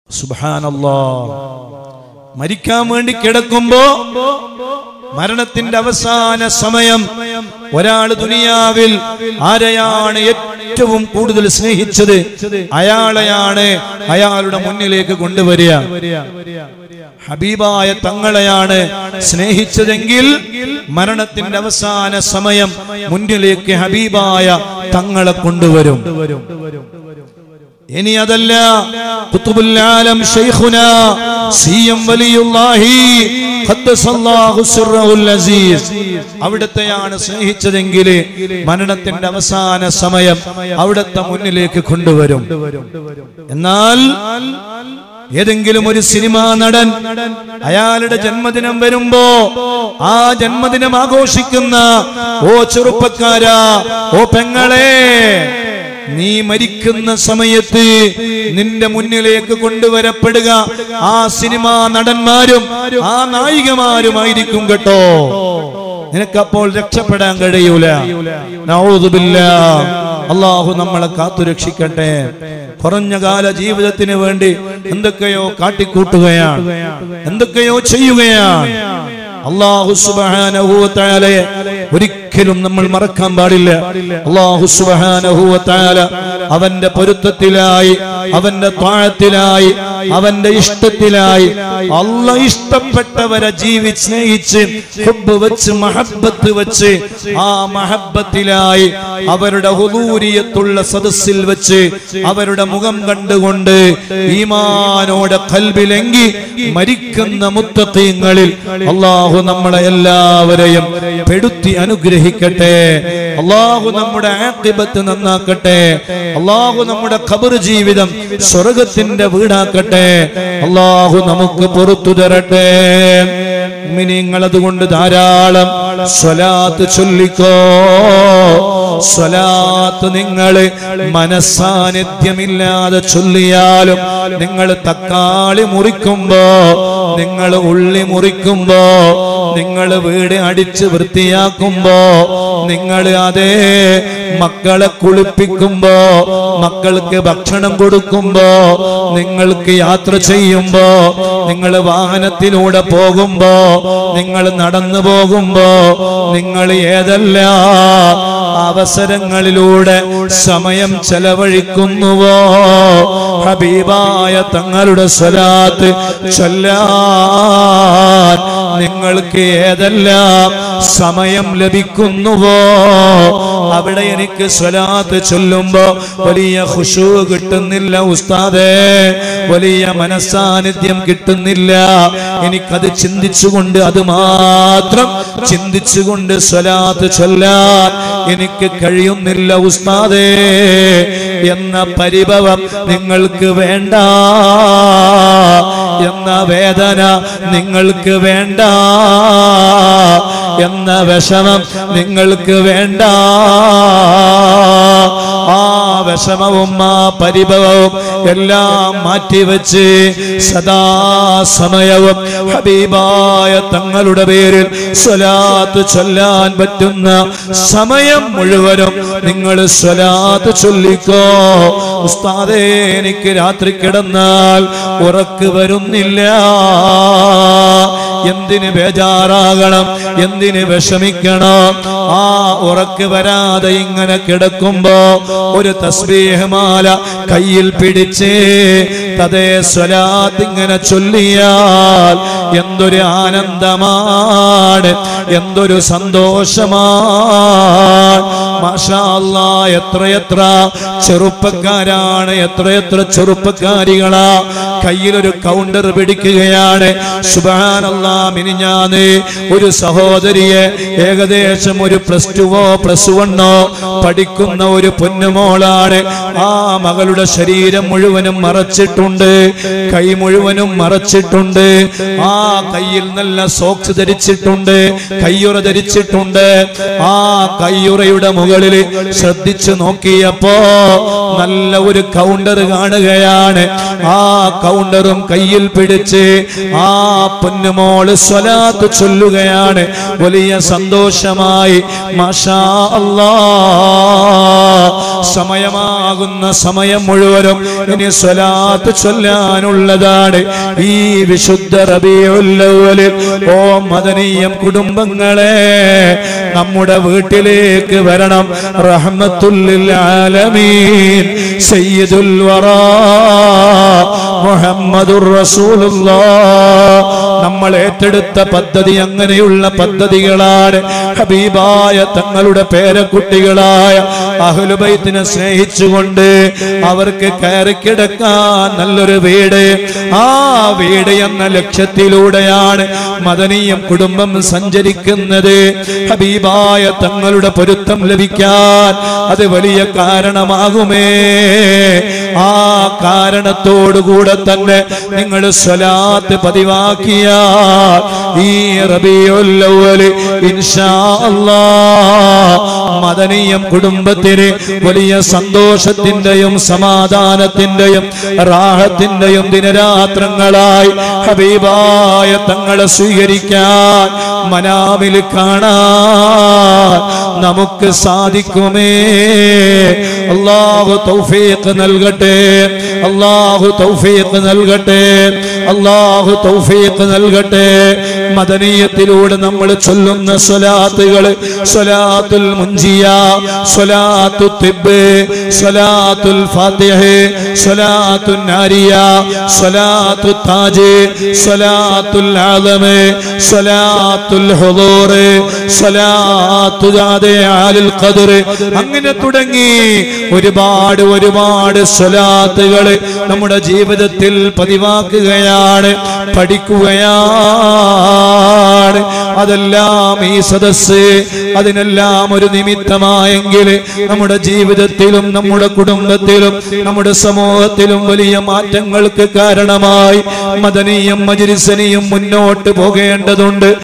സുബ്ഹാനല്ലാഹ്. മരിക്കാൻ വേണ്ടി കിടക്കുമ്പോ മരണത്തിന്റെ അവസാന സമയം ഒരാൾ ദുനിയാവിൽ ആരെയാണ് ഏറ്റവും കൂടുതൽ സ്നേഹിച്ചത് അയാളെയാണ് അയാളുടെ മുന്നിലേക്ക് കൊണ്ടുവരിക. ഹബീബായ തങ്ങളെയാണ് സ്നേഹിച്ചതെങ്കിൽ മരണത്തിന്റെ അവസാന സമയം മുന്നിലേക്ക് ഹബീബായ തങ്ങളെ കൊണ്ടുവരും. ഇനി അതല്ല, ഖുതുബുൽ ആലം ശൈഖുനാ സിയം വലിയുല്ലാഹി ഖദ്ദസല്ലാഹു സിർറഹുൽ അസീസ് അവിടത്തെയാണ് സ്നേഹിച്ചതെങ്കിൽ മരണത്തിന്റെ അവസാന സമയം അവിടത്തെ മുന്നിലേക്ക് കൊണ്ടുവരും. എന്നാൽ ഏതെങ്കിലും ഒരു സിനിമാ നടൻ അയാളുടെ ജന്മദിനം വരുമ്പോ ആ ജന്മദിനം ആഘോഷിക്കുന്ന ഓ ചെറുപ്പക്കാരാ, ഓ പെങ്ങളെ, നീ മരിക്കുന്ന സമയത്ത് നിന്റെ മുന്നിലേക്ക് കൊണ്ടുവരപ്പെടുക ആ സിനിമാ നടന്മാരും ആ നായികമാരുമായിരിക്കും കേട്ടോ. നിനക്കപ്പോൾ രക്ഷപ്പെടാൻ കഴിയൂല. നഊദുബില്ലാഹ്. അല്ലാഹു നമ്മളെ കാത്തുരക്ഷിക്കട്ടെ. കുറഞ്ഞ കാല ജീവിതത്തിന് വേണ്ടി എന്തൊക്കെയോ കാട്ടിക്കൂട്ടുകയാണ്, എന്തൊക്കെയോ ചെയ്യുകയാണ്. അല്ലാഹു സുബ്ഹാനഹു വ തആലയെ ഒരിക്കലും നമ്മൾ മറക്കാൻ പാടില്ല. അല്ലാഹു സുബ്ഹാനഹു വ തആല അവന്റെ പൊരുത്തത്തിലായി, അവന്റെ ത്വാഅത്തിലായി, അവന്റെ ഇഷ്ടത്തിലായി, അല്ലാഹ് ഇഷ്ടപ്പെട്ടവരെ സ്നേഹിച്ച് ഹുബ്ബ് വെച്ച് മഹബ്ബത്ത് വെച്ച് ആ മഹബ്ബത്തിലായി അവരുടെ ഹുദൂരിയത്തുള്ള സദസ്സിൽ വെച്ച് അവരുടെ മുഖം കണ്ടുകൊണ്ട് ഈമാനോടെ ഖൽബിലെങ്കി മരിക്കുന്ന മുത്തഖീങ്ങളിൽ അല്ലാഹു നമ്മളെ എല്ലാവരെയും പെടുത്തി അനുഗ്രഹിക്കട്ടെ. അല്ലാഹു നമ്മുടെ ആഖിബത്ത് നന്നാക്കട്ടെ. അല്ലാഹു നമ്മുടെ ഖബർ ജീവിതം സ്വർഗ്ഗത്തിന്റെ വീടാക്കട്ടെ. അല്ലാഹു നമുക്ക് പുറത്തു തരട്ടെ. മുഅ്മിനീങ്ങൾ അതുകൊണ്ട് ധാരാളം സ്വലാത്ത് ചൊല്ലിക്കോ. സ്വലാത്ത് നിങ്ങൾ മനസ്സാന്നിധ്യമില്ലാതെ ചൊല്ലിയാലും, നിങ്ങൾ തക്കാളി മുറിക്കുമ്പോ, നിങ്ങൾ ഉള്ളി മുറിക്കുമ്പോ, നിങ്ങൾ വീട് അടിച്ച് വൃത്തിയാക്കുമ്പോ, നിങ്ങൾ അതേ മക്കളെ കുളിപ്പിക്കുമ്പോ, മക്കൾക്ക് ഭക്ഷണം കൊടുക്കുമ്പോ, നിങ്ങൾക്ക് യാത്ര ചെയ്യുമ്പോ, നിങ്ങൾ വാഹനത്തിലൂടെ പോകുമ്പോ, നിങ്ങൾ നടന്നു പോകുമ്പോ, നിങ്ങൾ ഏതെല്ലാം അവസരങ്ങളിലൂടെ സമയം ചെലവഴിക്കുന്നുവോ ഹബീബായ തങ്ങളുടെ സ്വലാത്ത് ചൊല്ലാൻ നിങ്ങൾക്ക് ഏതെല്ലാം സമയം ലഭിക്കുന്നുവോ അവിടെ എനിക്ക് സ്വലാത്ത് ചൊല്ലുമ്പോ വലിയ ഖുശൂ കിട്ടുന്നില്ല ഉസ്താദേ, വലിയ മനസ്സാന്നിധ്യം കിട്ടുന്നില്ല. എനിക്കത് ചിന്തിച്ചുകൊണ്ട്, അത് മാത്രം ചിന്തിച്ചുകൊണ്ട് സ്വലാത്ത് ചൊല്ലാൻ എനിക്ക് കഴിയുന്നില്ല ഉസ്താദേ എന്ന പരിഭവം നിങ്ങൾക്ക് വേണ്ട, എന്ന വേദന നിങ്ങൾക്ക് വേണ്ട, എന്ന വിഷമം നിങ്ങൾക്ക് വേണ്ട. ആ വിഷമവും ആ പരിഭവവും എല്ലാം മാറ്റിവെച്ച് സദാസമയവും ഹബീബായ തങ്ങളുടെ പേരിൽ സ്വലാത്ത് ചൊല്ലാൻ പറ്റുന്ന സമയം മുഴുവനും നിങ്ങൾ സ്വലാത്ത് ചൊല്ലിക്കോ. ഉസ്താദേ, എനിക്ക് രാത്രി കിടന്നാൽ ഉറക്ക് വരുന്നില്ല, എന്തിന് ബേജാറാകണം, എന്തിന് വിഷമിക്കണം? ആ ഉറക്ക് വരാതെ ഇങ്ങനെ കിടക്കുമ്പോ ഒരു തസ്ബീഹ് മാല കയ്യിൽ പിടിച്ച് തദേ സ്വലാത്ത് ഇങ്ങനെ ചൊല്ലിയാൽ എന്തൊരു ആനന്ദമാണ്, എന്തൊരു സന്തോഷമാണ്. മാഷാ അല്ലാഹ്, എത്രയെത്ര ചെറുപ്പക്കാരാണ്, എത്രയെത്ര ചെറുപ്പക്കാരികളാ കയ്യിലൊരു കൗണ്ടർ പിടിക്കുകയാണ്. സുബ്ഹാനല്ലാഹ്, മിനിഞ്ഞാന്ന് ഒരു സഹോദരിയെ ഏകദേശം ഒരു +2 +1 പഠിക്കുന്ന ഒരു പൊന്നുമോളാണ്. ആ മകളുടെ ശരീരം മുഴുവനും മറച്ചിട്ടുണ്ട്, കൈ മുഴുവനും മറച്ചിട്ടുണ്ട്. ആ കയ്യിൽ നല്ല സോക്സ് ധരിച്ചിട്ടുണ്ട്, കയ്യുറ ധരിച്ചിട്ടുണ്ട്. ആ കയ്യുറയുടെ മുകളിൽ ശ്രദ്ധിച്ചു നോക്കിയപ്പോ നല്ല ഒരു കൗണ്ടർ കാണുകയാണ്. ആ കൗണ്ടറും കയ്യിൽ പിടിച്ച് ആ പൊന്നുമോള് സ്വലാത്ത് ചൊല്ലുകയാണ്. വലിയ സന്തോഷമായി. മാഷാ അല്ലാഹ്, സമയമാകുന്ന സമയം മുഴുവനും ഇനി സ്വലാത്ത് ചൊല്ലാനുള്ളതാണ്. ഈ വിശുദ്ധ റബീഉൽ അവ്വലിൽ ഓ മദനിയം കുടുംബങ്ങളെ, നമ്മുടെ വീട്ടിലേക്ക് വരണം. റഹ്മത്തുൽ ലിൽ ആലമീൻ സയ്യിദുൽ വറാ മുഹമ്മദുർ റസൂലുള്ളാഹ് നമ്മൾ ഏറ്റെടുത്ത പദ്ധതി അങ്ങനെയുള്ള പദ്ധതികളാണ്. ഹബീബായ തങ്ങളുടെ പേരക്കുട്ടികളായ അഹ്ലു ബൈത്തിനെ സ്നേഹിച്ചുകൊണ്ട് അവർക്ക് കയറി കിടക്കാൻ നല്ലൊരു വീട്, ആ വീട് എന്ന ലക്ഷ്യത്തിലൂടെയാണ് മദനിയം കുടുംബം സഞ്ചരിക്കുന്നത്. ഹബീബായ തങ്ങളുടെ പൊരുത്തം ലഭിക്കാൻ അത് വലിയ കാരണമാകുമേ. ആ കാരണത്തോടുകൂടെ തന്നെ നിങ്ങൾ സ്വലാത്ത് പതിവാക്കിയ ഈ റബീഉൽ അവ്വൽ ഇൻഷാ അല്ലാഹ് മദനിയം കുടുംബത്തിന് വലിയ സന്തോഷത്തിന്റെയും സമാധാനത്തിന്റെയും റാഹത്തിന്റെയും ദിനരാത്രങ്ങളായി ഹബീബായ തങ്ങളെ സ്വീകരിക്കാൻ മനാമിൽ കാണാൻ നമുക്ക് സാധിക്കുമേ. അല്ലാഹു തൗഫീഖ് നൽകട്ടെ, അല്ലാഹു തൗഫീഖ് നൽകട്ടെ, അല്ലാഹു തൗഫീഖ് നൽകട്ടെ. മദനിയത്തിലൂടെ നമ്മൾ ചൊല്ലുന്ന സ്വലാത്തുകൾ, സ്വലാത്തുൽ മുൻജിയ, സ്വലാത്തുൽ തിബ്ബ്, സ്വലാത്തുൽ ഫാത്തിഹ, സ്വലാത്തുൽ നാരിയ, സ്വലാത്തുൽ താജ്, സ്വലാത്തുൽ ആദം, സ്വലാത്തുൽ ഹുദൂർ, സ്വലാത്തുൽ ആലിൽ ഖദർ, അങ്ങനെ തുടങ്ങി ഒരുപാട് ഒരുപാട് സ്വലാത്തുകൾ നമ്മുടെ ജീവിതത്തിൽ പതിവാക്കുകയാണ്, പഠിക്കുകയാണ്. അതെല്ലാം ഈ സദസ്സ് അതിനെല്ലാം ഒരു നിമിത്തമായെങ്കിൽ നമ്മുടെ ജീവിതത്തിലും നമ്മുടെ കുടുംബത്തിലും നമ്മുടെ സമൂഹത്തിലും വലിയ മാറ്റങ്ങൾക്ക് കാരണമായി മദനിയും മജ്‌ലിസിനെയും മുന്നോട്ട് പോകേണ്ടതുണ്ട്.